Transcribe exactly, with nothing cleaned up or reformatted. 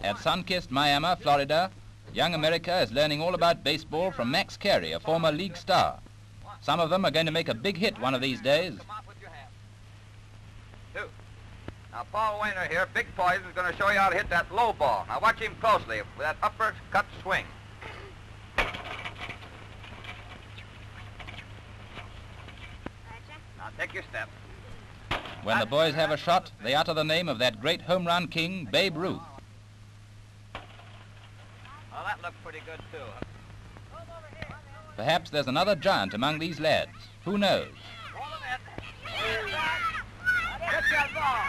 At sun-kissed Miami, Florida, young America is learning all about baseball from Max Carey, a former league star. Some of them are going to make a big hit one of these days. Two. Now, Paul Wainer here, Big Poison, is going to show you how to hit that low ball. Now, watch him closely with that uppercut swing. Now, take your step. When the boys have a shot, they utter the name of that great home run king, Babe Ruth. Well, that looked pretty good, too. Perhaps there's another giant among these lads. Who knows? Get that ball.